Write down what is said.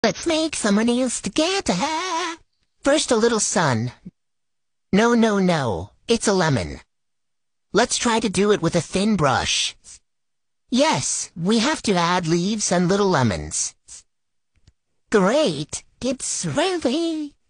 Let's make some nails together. First a little sun. No, no, no, it's a lemon. Let's try to do it with a thin brush. Yes, we have to add leaves and little lemons. Great, it's ready.